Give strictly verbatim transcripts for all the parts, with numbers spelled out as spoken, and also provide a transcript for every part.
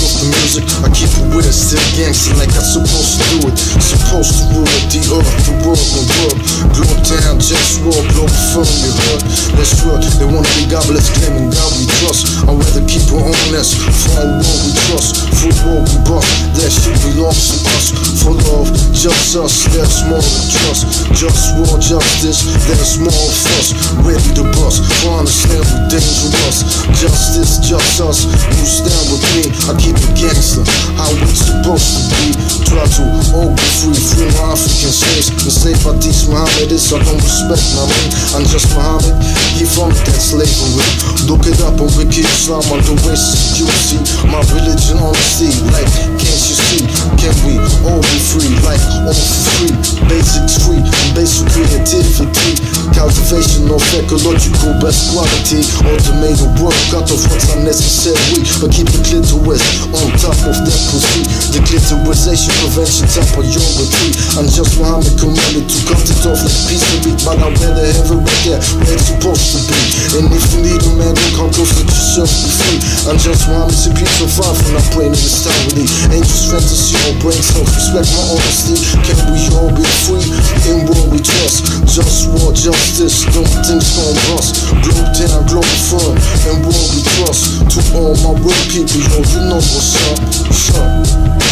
of the music, I keep it with it, still gangster like I'm supposed to do it. Supposed to rule it, the earth, the world, the world. Globetown, JustWar, Globalfirm, you heard? That's right, they wanna be godless, claiming God we trust. I'd rather keep it honest, for our world we trust, for world we bust. That shit belongs to us, for love, just us, there's more than trust. Just war, justice, there's more of us, ready to bust, for understand we dangerous. Justice, just us, you stand with me, I keep it gangster, how we supposed to be. Try to all be free, free my African slaves, enslaved by these Mohammedists, I don't respect my man. I'm just Muhammad, he funded that slavery. Look it up on Wiki Islam, on the West, you see my religion on the sea, like, can't you see, can we all be free, like, all for free, basics free, basic creativity, cultivation of ecological best quality, automated work, cut off what's unnecessary, but keep the clitoris on top of that pussy, the clitorisation prevention top priority. I'm just Muhammad commanded to cut it off like piece of meat, but I'd rather have it right there where it's supposed to be. And if you need a man, then come close, let yourself be free. I'm just Muhammad, to be so far from not praying in this time with me. Angels fantasy, no brain, self-respect, my honesty. Can we all be free? In war we trust. Just war, justice, don't think gon' bust. Globetown, Globalfirm, in war we trust. To all my real people, yo, you know what's up. What's up?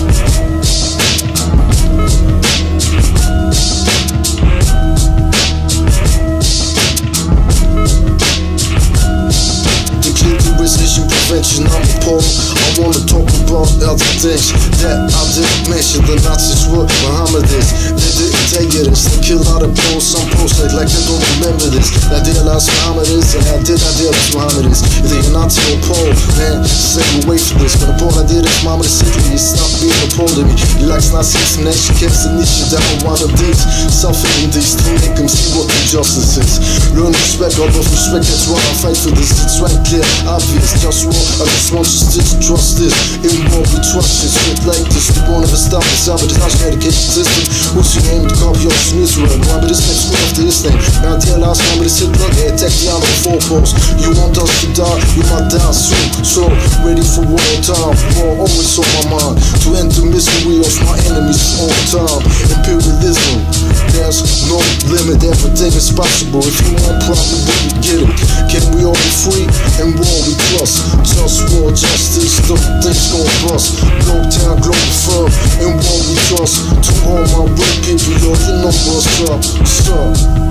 I'm appalled, I wanna talk about other things that I didn't mention. The Nazis were Mohammedists, they didn't take it. They killed out of Poles, some Poles like, like they don't remember this. I idealized Mohammedists and I did idealize Mohammedists. If they're Nazi or Pole, man, stay away from this. But the Pole I did is Mohammed Sidri, it's not being a Pole to me. He likes Nazis and she keeps the niche down on one of these. Suffering these to make them see what the justice is. Learn respect, out of respect, that's why I fight for this. It's right clear, obvious, just war. I just want you to trust this. In war we trust this. Shit like this, we won't ever stop this. But it's not your education system. Who's your name to copy of Israel? Why but this next school after this thing? Now dear last time with this Hitler, they attack the army of four posts. You want us to die, you might die soon. So ready for war time. War always on my mind. To end the misery of my enemies all time. Imperialism, there's no limit. Everything is possible. If you want probably we get it. Can we all be free? In war we trust. Just war, justice, don't things gon' bust. Globetown, Globalfirm, in war we trust. To all my real people, yo, you know what's up, what's up.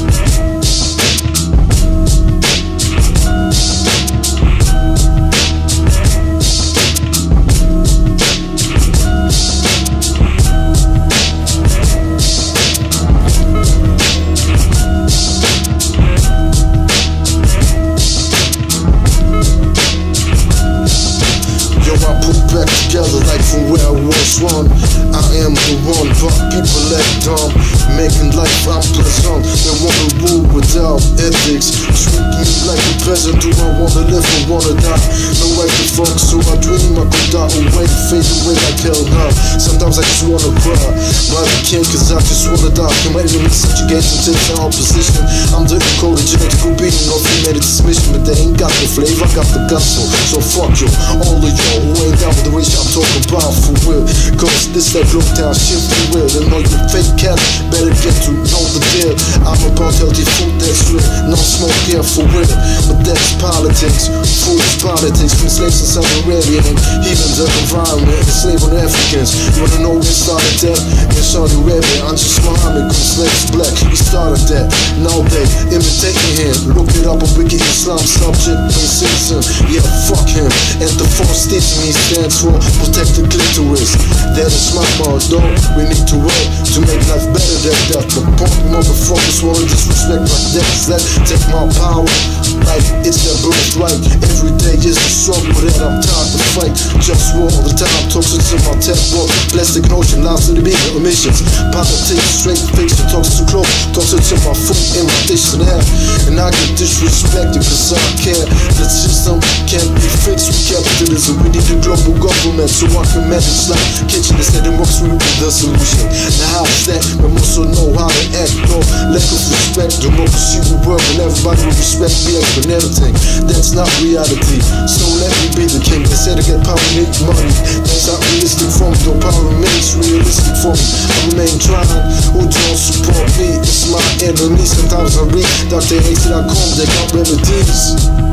Back together like from where I was one. I am the one, but people act dumb, making life unpleasant. They wanna rule without ethics, treat me like a peasant. Do I wanna live or wanna die? No way to fuck, so I dream I could die away, fade away like hell now. Sometimes I just wanna cry, but I can't cause I just wanna die. Can my enemies subjugate into their opposition? I'm the encoded genetical being of humanity's mission, but they ain't got the flavor, I got the gusto. So fuck you, all of y'all who ain't down with the race I'm talking about for real. Cause this that Globetown shit for real. And all you fake cats better get to know the deal. I'm about healthy food that's real, no smoke here for real. But that's politics, food is politics. From slaves in Saudi Arabia and even the environment, enslaving Africans. You wanna know who started that? In Saudi Arabia, I'm just Muhammad, cause slaves black. He started that, now they imitating him. Look it up on Wiki Islam, subject and citizen. Yeah, fuck him. And the force teaching he stands for protect the clitoris. That is my motto. We need to work to make life better than that. But punk motherfuckers wanna disrespect like that. That take my power like it's their birthright. Every day is a struggle that I'm tired to fight. Just war all the time, toxins in my tech book. Plastic notion, lives in the bigger emissions. Politics, straight fiction, talks too close. Toxins in my food, in my dish and half. And I get disrespected cause I care. The system can't be fixed with capitalism. We need a global government so I can manage like kitchen They said it works with the solution. Now how is that? We must also know how to act. No lack of respect. Democracy will work and everybody will respect me and everything. That's not reality. So let me be the king. They said to get power, need money. That's not realistic for me. Though power remains realistic for me. I remain trying. Who don't support me? It's my enemy. Sometimes I read Doctor X dot com. They got remedies.